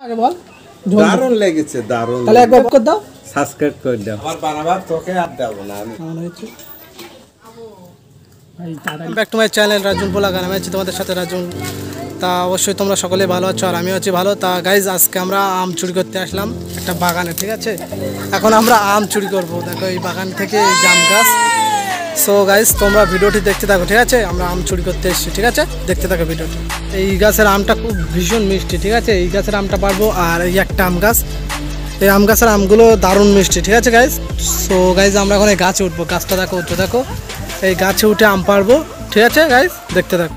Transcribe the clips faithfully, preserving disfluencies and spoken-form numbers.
আগে বল দারুণ লেগেছে দারুণ তাহলে একবার করে দাও সাবস্ক্রাইব করে দাও আমার বানাবার তোকে আর দেব না আমি কেমন হয়েছে ভাই তাড়াতাড়ি ব্যাক টু মাই চ্যানেল রাজুন পোলা গান আমি আছি তোমাদের সাথে রাজুন তা অবশ্যই তোমরা সকলে ভালো আছো আর আমিও আছি ভালো তা গাইজ আজকে আমরা আম চুরি করতে আসলাম একটা বাগানে ঠিক আছে এখন আমরা আম চুরি করব দেখো এই বাগান থেকে এই জাম গাছ সো গাইজ তোমরা ভিডিওটি দেখতে থাকো ঠিক আছে আমরা আম চুরি করতে এসেছি ঠিক আছে দেখতে থাকো ভিডিওটি এই গাছের আমটা খুব ভীষণ মিষ্টি ঠিক আছে এই গাছের আমটা পারবো আর এই একটা আম গাছ এই আম গাছের আমগুলো দারুণ মিষ্টি ঠিক আছে গাইজ সো গাইজ আমরা এখন এই গাছে উঠবো গাছটা দেখো উঠতে দেখো এই গাছে উঠে আম পারবো ঠিক আছে গাইজ দেখতে থাকো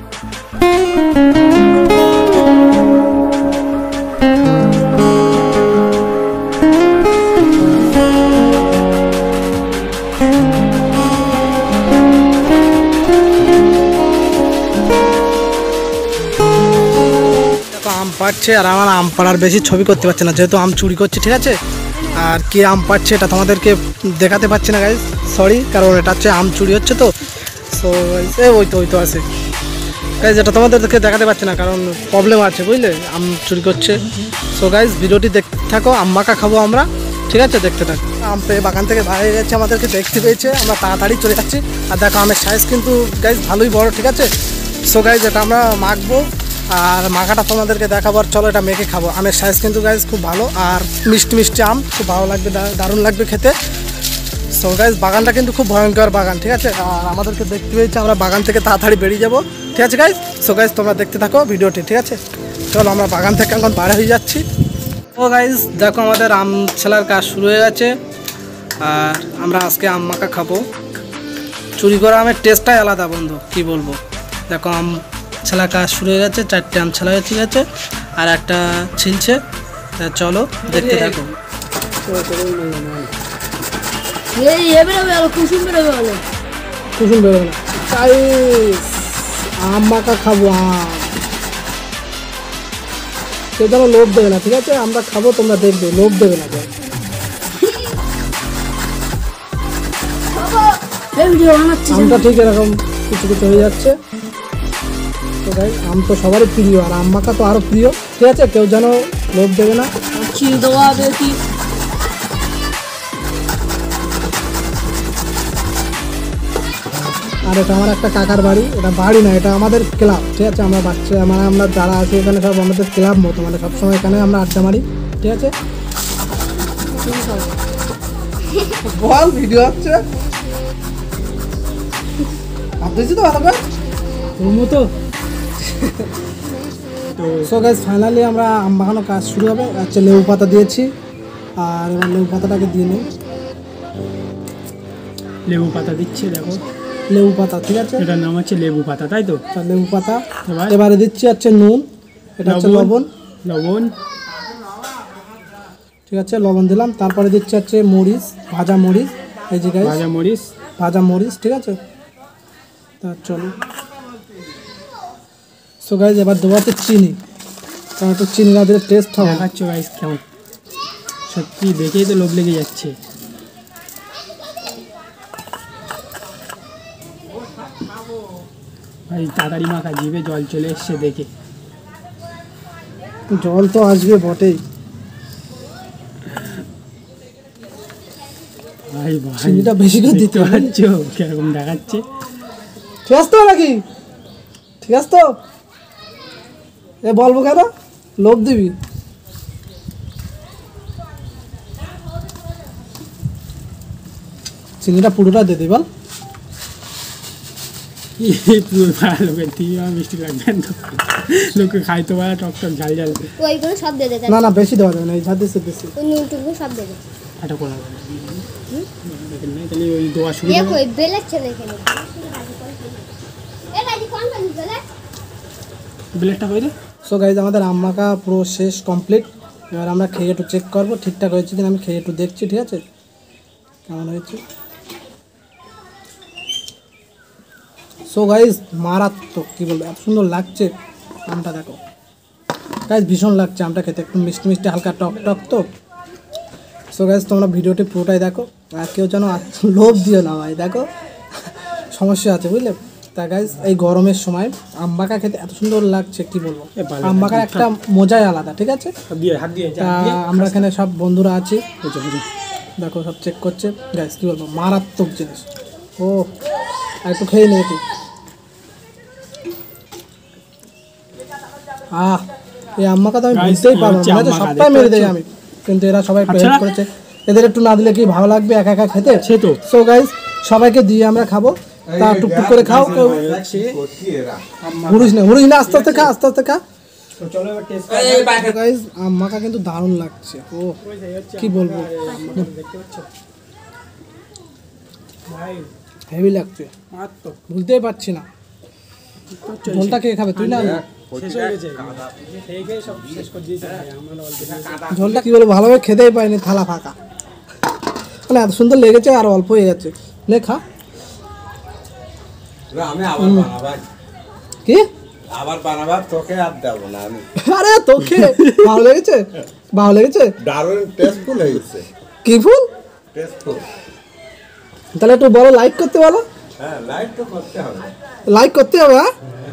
আম পাড়ছে আর আমার আম পাড়ার বেশি ছবি করতে পারছে না যেহেতু আম চুরি করছে ঠিক আছে আর কি আম পাড়ছে এটা তোমাদেরকে দেখাতে পারছি না গাইজ সরি কারণ এটা হচ্ছে আম চুরি হচ্ছে তো সো ওই তো ওই তো আছে গাইজ এটা তোমাদেরকে দেখাতে পারছি না কারণ প্রবলেম আছে বুঝলে আম চুরি করছে সো গাইজ ভিডিওটি দেখতে থাকো আম মাখা খাবো আমরা ঠিক আছে দেখতে থাকো আম পেয়ে বাগান থেকে বাইরে গেছে আমাদেরকে দেখতে পেয়েছে আমরা তাড়াতাড়ি চলে যাচ্ছি আর দেখো আমের সাইজ কিন্তু গাইজ ভালোই বড় ঠিক আছে সো গাইজ এটা আমরা মাখবো আর মাখাটা তোমাদেরকে দেখাবার চলো এটা মেখে খাবো আমের সাইজ কিন্তু গাইজ খুব ভালো আর মিষ্টি মিষ্টি আম খুব ভালো লাগবে দারুণ লাগবে খেতে সো গাইজ বাগানটা কিন্তু খুব ভয়ঙ্কর বাগান ঠিক আছে আর আমাদেরকে দেখতে পেয়েছি আমরা বাগান থেকে তাড়াতাড়ি বেরিয়ে যাবো ঠিক আছে গাইজ সো গাইজ তোমরা দেখতে থাকো ভিডিওটি ঠিক আছে চলো আমরা বাগান থেকে এখন বাইরে হয়ে যাচ্ছি ও গাইজ দেখো আমাদের আম ছেলার কাজ শুরু হয়ে গেছে আর আমরা আজকে আম মাখা খাবো চুরি করা আমের টেস্টটাই আলাদা বন্ধু কি বলবো দেখো আম ছেলা কাজ শুরু হয়ে গেছে চারটে আম ছেলা হয়ে গেছে আর একটা ছিলছে চলো দেখতে থাকো কুসুম বেরোবে আম মাখা খাবো আম সে যেন লোভ দেবে না ঠিক আছে আমরা খাবো তোমরা দেখবে লোভ দেবে না আমটা ঠিক এরকম কিছু কিছু হয়ে যাচ্ছে তো গাইস আম তো সবারই প্রিয় আর আম মাখা তো আরো প্রিয় ঠিক আছে কেউ যেন লোভ দেবে না আর এটা আমার একটা কাকার বাড়ি এটা বাড়ি না এটা আমাদের ক্লাব ঠিক আছে আমরা বাচ্চা মানে আমরা যারা আছি এখানে সব আমাদের ক্লাব মতো মানে সবসময় এখানে আমরা আড্ডা মারি ঠিক আছে বল ভিডিও হচ্ছে আপনি তো ভালো করে তোর মতো তো সো গাইস ফাইনালি আমরা আম মাখানো কাজ শুরু হবে আচ্ছা লেবু পাতা দিয়েছি আর এবার লেবু পাতাটাকে দিয়ে নিই লেবু পাতা দিচ্ছে দেখো লেবু পাতা ঠিক আছে এটার নাম হচ্ছে লেবু পাতা তাই তো লেবু পাতা এবারে দিচ্ছি হচ্ছে নুন এটা হচ্ছে লবণ লবণ ঠিক আছে লবণ দিলাম তারপরে দিচ্ছি হচ্ছে মরিচ ভাজা মরিচ এই যে গাইস ভাজা মরিচ ভাজা মরিচ ঠিক আছে তা চলো সো গাইস এবার দেবো হচ্ছে চিনি কারণ একটু চিনি না দিলে টেস্ট হবে দেখাচ্ছ গাইস কেমন সত্যি দেখেই তো লোভ লেগে যাচ্ছে ভাই তাড়াতাড়ি মাখা জিভে জল চলে এসছে দেখে জল তো আসবে বটেই ভাই ভাই চিনিটা বেশি করে দিতে পারছ কিরকম দেখাচ্ছে ঠিক আছে তো নাকি ঠিক আছে তো এ বলবো কেন লোভ দিবি চিনিটা পুরোটা দিয়ে দিই বল লোকে দিয়ে মিষ্টি লাগবে লোকে খাইতে পারে টক টক ঝাল ঝাল না না বেশি দেওয়া যাবে না এই ঝাল দিচ্ছে বেশি এটা করা তাহলে ওই দোয়া শুরু ব্লেডটা হয়ে সো গাইজ আমাদের আম মাখা পুরো শেষ কমপ্লিট এবার আমরা খেয়ে একটু চেক করবো ঠিকঠাক হয়েছে কিনা আমি খেয়ে একটু দেখছি ঠিক আছে কেমন হয়েছে সো গাইজ মারাত্মক কী বলবো এত সুন্দর লাগছে আমটা দেখো গাইজ ভীষণ লাগছে আমটা খেতে একটু মিষ্টি মিষ্টি হালকা টক টক তো সো গাইজ তোমরা ভিডিওটি পুরোটাই দেখো আর কেউ যেন লোভ দিও না ভাই দেখো সমস্যা আছে বুঝলে তা গাইজ এই গরমের সময় আম মাখা খেতে এত সুন্দর লাগছে কি বলবো, এ ভালো, আম মাখার একটা মজাই আলাদা। ঠিক আছে, হাত দিয়ে হাত দিয়ে তা আমরা এখানে সব বন্ধুরা আছি, বুঝো বুঝো দেখো সব চেক করছে। গাইজ কি বলবো, মারাত্মক জিনিস। ও আর একটু খেয়ে নিয়ে কি আহ এই আম মাখা তো আমি Guys, বুঝতেই পারবো হচ্ছে না, আম তো মাখা, সবটাই দেখতে মেরে দেয় পাচ্ছ? আমি, কিন্তু এরা সবাই একটু আচ্ছা। হেল্প করেছে। এদের একটু না দিলে কি ভালো লাগবে একা একা খেতে? সে তো। সো গাইজ সবাইকে দিয়ে আমরা খাবো, তা টুকটুক করে খাও, কেউ করছি এরা হুড়িস না হুড়িস না, আস্তে আস্তে খা আস্তে আস্তে খা। চলো এবার টেস্ট গাইজ আম মাখা কিন্তু দারুণ লাগছে। ও কি বলবো, দেখতে পাচ্ছ ভাই, হেভি লাগছে, মারাত্মক। বুঝতেই পারছি না। ঝোলটা কে খাবে, তুই না আমি? শেষ হয়ে গেছে খেয়ে খেয়ে সব শেষ করে দিয়েছে ভাই, আমার অল্প দিয়েছে। ঝোলটা কি বলবো, ভালোভাবে খেতেই পাইনি, থালা ফাঁকা, মানে এত সুন্দর লেগেছে আর অল্প হয়ে যাচ্ছে। নে খা। এরা আমি আবার বানাবার কি আবার বানাবার তোকে আর দেবো না আমি। আরে তোকে ভালো লেগেছে, ভালো লেগেছে, দারুণ টেস্টফুল হয়েছে, কি ফুল। টেস্টফুল। তাহলে একটু বলো, লাইক করতে বলো, হ্যাঁ লাইক তো করতে হবে। লাইক করতে হবে। হ্যাঁ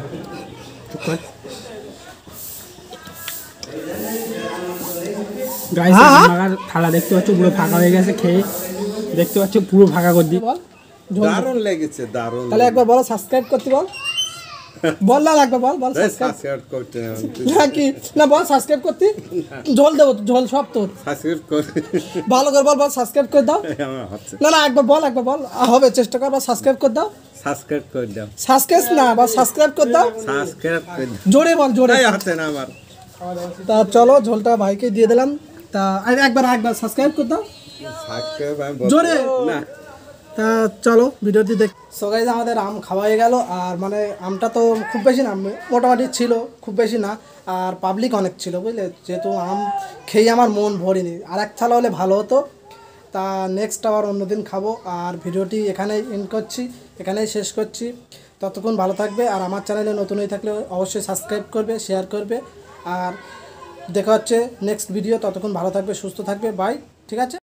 গাইস হ্যাঁ, হ্যাঁ। আমার থালা দেখতে পাচ্ছ পুরো ফাঁকা হয়ে গেছে, খেয়ে দেখতে পাচ্ছ পুরো ফাঁকা করে দিই। বল ঝোল। দারুণ লেগেছে, দারুণ। তাহলে একবার বলো সাবস্ক্রাইব করতে বল, বল না একবার বল, বল সাবস্ক্রাইব সাবস্ক্রাইব করতে হবে, না কি না, বল সাবস্ক্রাইব করতে, ঝোল দেবো, ঝোল সব তোর, সাবস্ক্রাইব করে ভালো করে বল, বল সাবস্ক্রাইব করে দাও। আমার হচ্ছে না না একবার বল, একবার বল, আ, হবে চেষ্টা কর, বা সাবস্ক্রাইব করে দাও, সাবস্ক্রাইব করে দাও, সাবস্ক্রাইব না বা সাবস্ক্রাইব করে দাও, সাবস্ক্রাইব করে দাও। জোরে বল জোরে। এই হচ্ছে না আমার। তা চলো ঝোলটা ভাইকে দিয়ে দিলাম, তা আর একবার একবার সাবস্ক্রাইব করে দাও সাবস্ক্রাইব আমি বলতে- জোরে। না তা চলো ভিডিওটি দেখ। সো গাইজ আমাদের আম খাওয়া হয়ে গেল, আর মানে আমটা তো খুব বেশি না, মোটামুটি ছিল, খুব বেশি না, আর পাবলিক অনেক ছিল বুঝলে, যেহেতু আম খেয়ে আমার মন ভরিনি, আর এক থালা হলে ভালো হতো। তা নেক্সট আবার অন্যদিন খাবো, আর ভিডিওটি এখানেই এন্ড করছি, এখানেই শেষ করছি। ততক্ষণ ভালো থাকবে, আর আমার চ্যানেলে নতুন হয়ে থাকলে অবশ্যই সাবস্ক্রাইব করবে, শেয়ার করবে, আর দেখা হচ্ছে নেক্সট ভিডিও। ততক্ষণ ভালো থাকবে, সুস্থ থাকবে, বাই, ঠিক আছে।